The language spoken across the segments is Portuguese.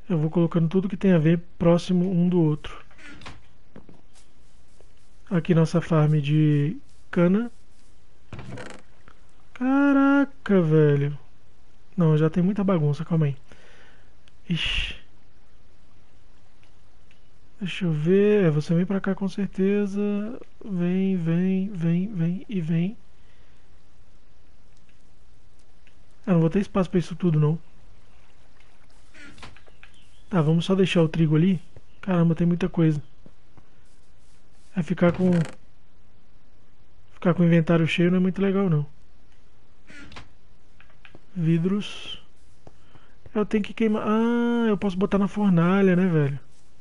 Eu vou colocando tudo que tem a ver próximo um do outro. Aqui nossa farm de cana. Caraca, velho. Não, já tem muita bagunça, calma aí. Ixi. Deixa eu ver. Você vem pra cá com certeza. Vem, vem, vem, vem e vem. Eu não vou ter espaço pra isso tudo, não. Tá, vamos só deixar o trigo ali. Caramba, tem muita coisa. É ficar com o inventário cheio não é muito legal, não. Vidros. Eu tenho que queimar. Ah, eu posso botar na fornalha, né, velho?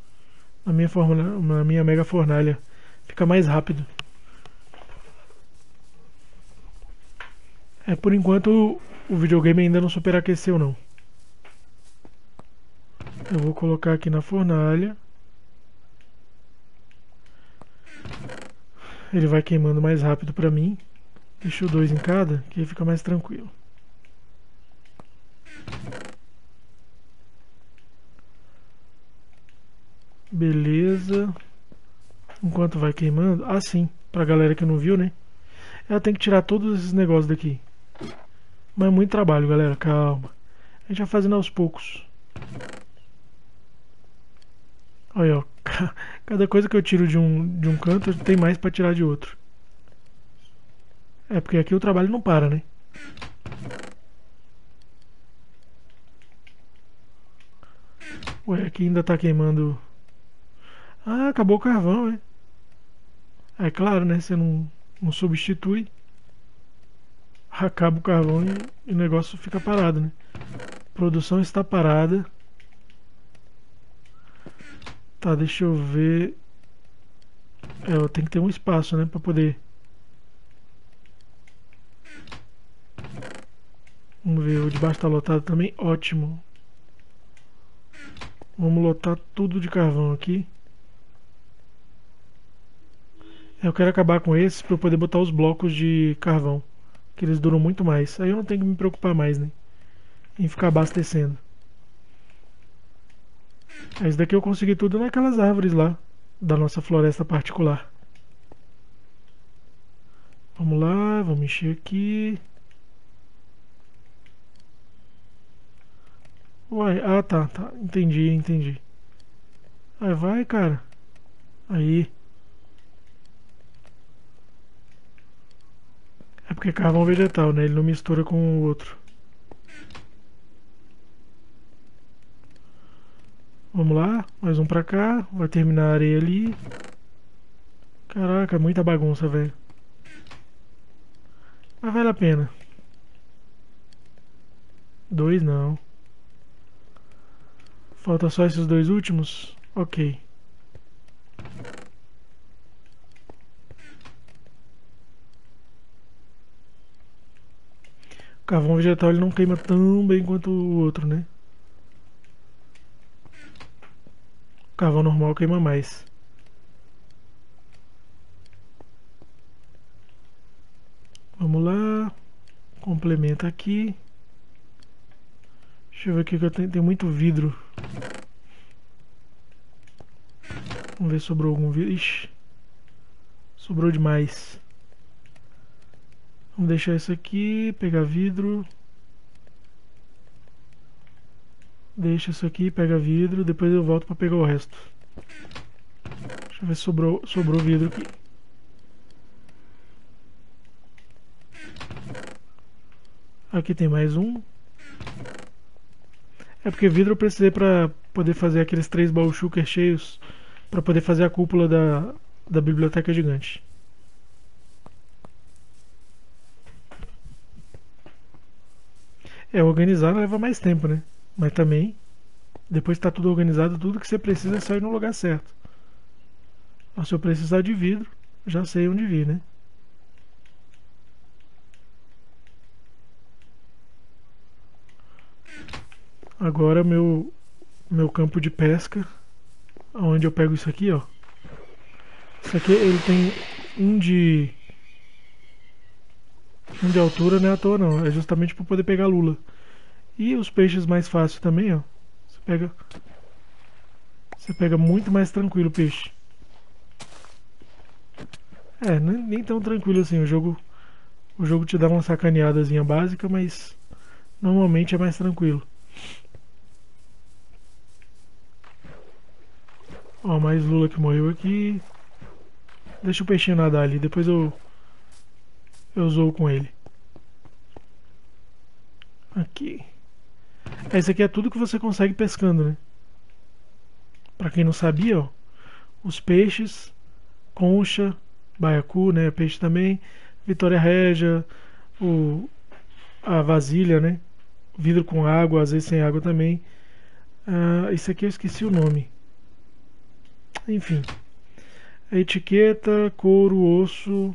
Na minha mega fornalha. Fica mais rápido. É, por enquanto o videogame ainda não superaqueceu, não. Eu vou colocar aqui na fornalha. Ele vai queimando mais rápido pra mim. Deixa o 2 em cada, que aí fica mais tranquilo. Beleza. Enquanto vai queimando. Ah, sim. Pra galera que não viu, né? Ela tem que tirar todos esses negócios daqui. Mas é muito trabalho, galera. Calma. A gente vai fazendo aos poucos. Olha, ó. Cada coisa que eu tiro de um canto, tem mais pra tirar de outro. É porque aqui o trabalho não para, né? Ué, aqui ainda tá queimando. Ah, acabou o carvão, é? É claro, né? Você não substitui. Acaba o carvão e o negócio fica parado, né? A produção está parada. Tá, deixa eu ver. É, eu tenho que ter um espaço, né? Pra poder. Vamos ver, o de baixo tá lotado também. Ótimo. Vamos lotar tudo de carvão aqui. Eu quero acabar com esses para eu poder botar os blocos de carvão, que eles duram muito mais. Aí eu não tenho que me preocupar mais, né, em ficar abastecendo. Esse daqui eu consegui tudo naquelas árvores lá da nossa floresta particular. Vamos lá, vamos encher aqui. Uai, ah tá, tá, entendi, entendi. Aí vai, cara. Aí. É porque carvão vegetal, né? Ele não mistura com o outro. Vamos lá, mais um pra cá. Vai terminar a areia ali. Caraca, muita bagunça, velho. Mas vale a pena. Dois não. Falta só esses dois últimos? Ok. O carvão vegetal ele não queima tão bem quanto o outro, né? O carvão normal queima mais. Vamos lá. Complementa aqui. Deixa eu ver aqui que eu tenho. Tem muito vidro. Vamos ver se sobrou algum vidro. Ixi. Sobrou demais. Vamos deixar isso aqui. Pegar vidro. Deixa isso aqui, pega vidro. Depois eu volto pra pegar o resto. Deixa eu ver se sobrou vidro aqui. Aqui tem mais um. É porque vidro eu precisei pra poder fazer aqueles 3 baú shulker cheios. Pra poder fazer a cúpula da biblioteca gigante. É, organizar leva mais tempo, né? Mas também, depois que tá tudo organizado, tudo que você precisa é só ir no lugar certo. Mas se eu precisar de vidro, já sei onde vir, né? Agora meu campo de pesca, onde eu pego isso aqui, ó. Isso aqui ele tem um de um de altura, não é à toa não, é justamente para poder pegar lula. E os peixes mais fáceis também, ó. Você pega Você pega muito mais tranquilo o peixe. É, nem tão tranquilo assim. O jogo te dá uma sacaneadazinha básica, mas normalmente é mais tranquilo. Ó, mais lula que morreu aqui. Deixa o peixinho nadar ali, depois eu zoo com ele. Aqui. Esse aqui é tudo que você consegue pescando, né? Pra quem não sabia, ó, os peixes, concha, baiacu, né? Peixe também, Vitória Régia, o, a vasilha, né? Vidro com água, às vezes sem água também. Ah, esse aqui eu esqueci o nome. Enfim. A etiqueta, couro, osso.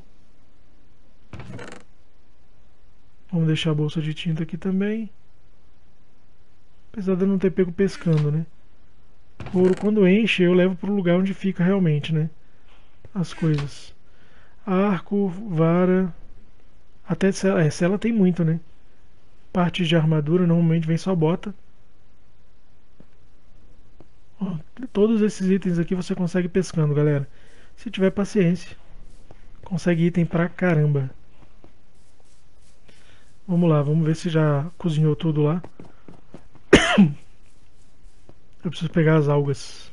Vamos deixar a bolsa de tinta aqui também. Apesar de eu não ter pego pescando, né? Couro, quando enche, eu levo para o lugar onde fica realmente, né? As coisas. Arco, vara. Até sela tem muito, né? Partes de armadura normalmente vem só bota. Ó, todos esses itens aqui você consegue pescando, galera. Se tiver paciência. Consegue item pra caramba. Vamos lá, vamos ver se já cozinhou tudo lá. Eu preciso pegar as algas.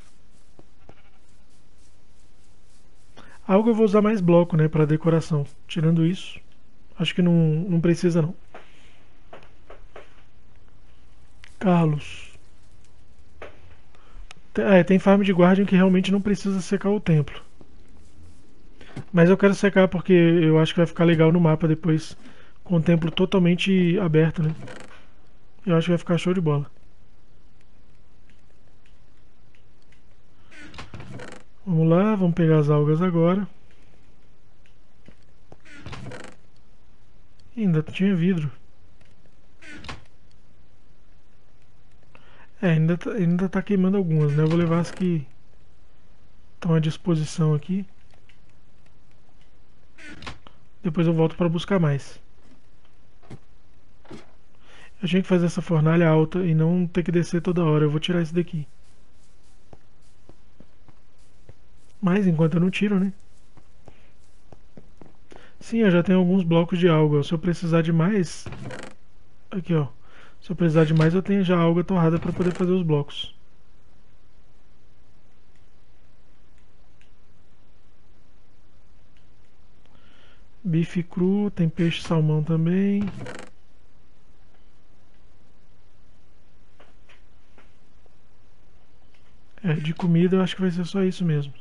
A alga eu vou usar mais bloco, né, para decoração. Tirando isso, acho que não precisa não. Carlos. Tem farm de guardian que realmente não precisa secar o templo. Mas eu quero secar porque eu acho que vai ficar legal no mapa depois, com o templo totalmente aberto, né? Eu acho que vai ficar show de bola. Vamos lá, vamos pegar as algas agora. Ainda tinha vidro. Ainda tá queimando algumas, né? Eu vou levar as que estão à disposição aqui. Depois eu volto para buscar mais. Eu tinha que fazer essa fornalha alta e não ter que descer toda hora. Eu vou tirar isso daqui. Mas enquanto eu não tiro, né? Sim, eu já tenho alguns blocos de alga. Se eu precisar de mais... Aqui, ó. Se eu precisar de mais, eu tenho já alga torrada para poder fazer os blocos. Bife cru, tem peixe salmão também. É, de comida eu acho que vai ser só isso mesmo.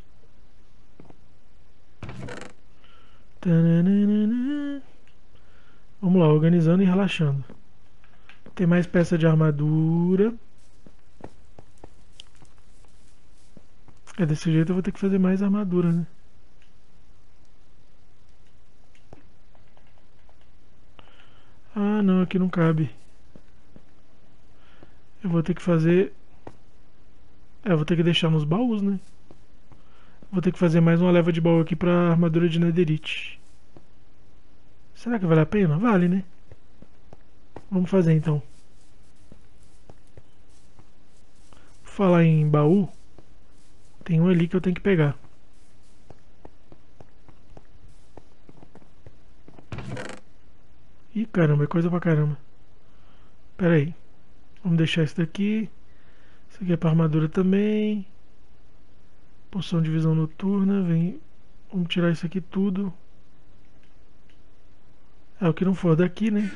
Tananana. Vamos lá, organizando e relaxando. Tem mais peça de armadura. É, desse jeito eu vou ter que fazer mais armadura, né? Ah, não, aqui não cabe. Eu vou ter que fazer... eu vou ter que deixar nos baús, né? Vou ter que fazer mais uma leva de baú aqui pra armadura de netherite. Será que vale a pena? Vale, né? Vamos fazer então. Vou falar em baú. Tem um ali que eu tenho que pegar. Ih, caramba, é coisa pra caramba. Pera aí. Vamos deixar isso daqui. Isso aqui é pra armadura também. Poção de visão noturna. Vamos tirar isso aqui tudo. É o que não for daqui, né?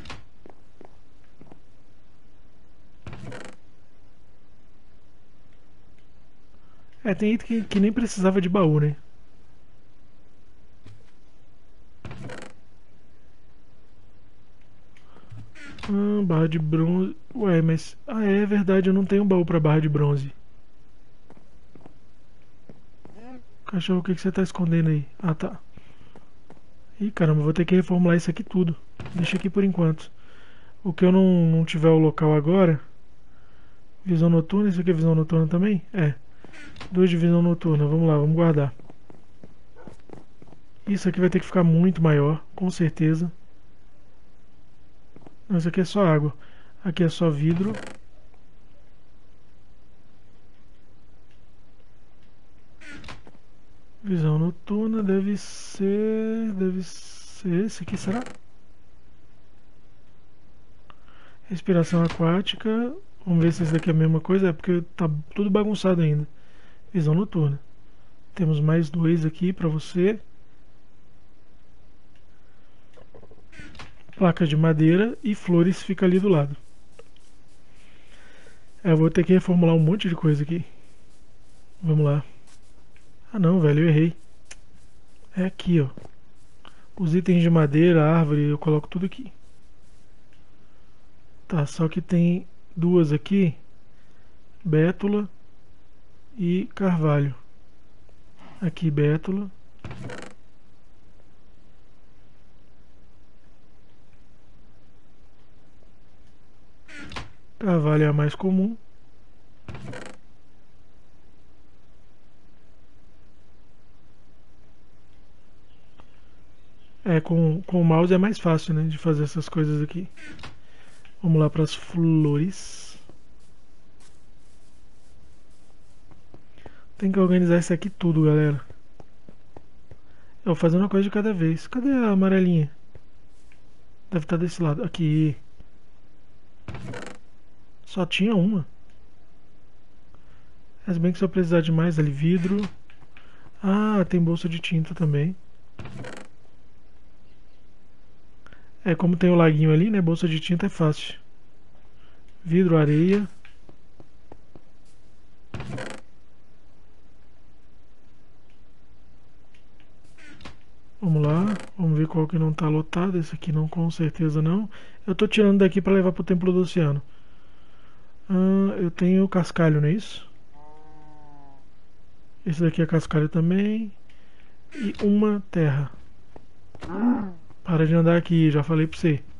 É, tem item que nem precisava de baú, né? Barra de bronze. Ué, mas... ah, é verdade, eu não tenho baú pra barra de bronze. Cachorro, o que você tá escondendo aí? Ah, tá. Ih, caramba, vou ter que reformular isso aqui tudo. Deixa aqui por enquanto. O que eu não tiver o local agora... Visão noturna, isso aqui é visão noturna também? É. 2 de visão noturna, vamos lá, vamos guardar. Isso aqui vai ter que ficar muito maior, com certeza. Não, isso aqui é só água. Aqui é só vidro. Visão noturna deve ser. Deve ser esse aqui, será? Respiração aquática. Vamos ver se esse daqui é a mesma coisa. É porque tá tudo bagunçado ainda. Visão noturna. Temos mais dois aqui para você. Placa de madeira e flores fica ali do lado. Eu vou ter que reformular um monte de coisa aqui. Vamos lá. Ah não, velho, eu errei. É aqui, ó. Os itens de madeira, árvore, eu coloco tudo aqui. Tá, só que tem duas aqui. Bétula e carvalho. Aqui, bétula. Carvalho é a mais comum. É, com o mouse é mais fácil, né, de fazer essas coisas aqui. Vamos lá para as flores. Tem que organizar isso aqui tudo, galera. Eu vou fazendo uma coisa de cada vez. Cadê a amarelinha? Deve estar desse lado. Aqui. Só tinha uma. Mas bem que se eu precisar de mais ali, vidro. Ah, tem bolsa de tinta também. É, como tem o laguinho ali, né? Bolsa de tinta é fácil. Vidro, areia. Vamos lá, vamos ver qual que não está lotado. Esse aqui não, com certeza não. Eu estou tirando daqui para levar para o Templo do Oceano. Eu tenho cascalho, não é isso? Esse daqui é cascalho também. E uma terra. Para de andar aqui, já falei para você.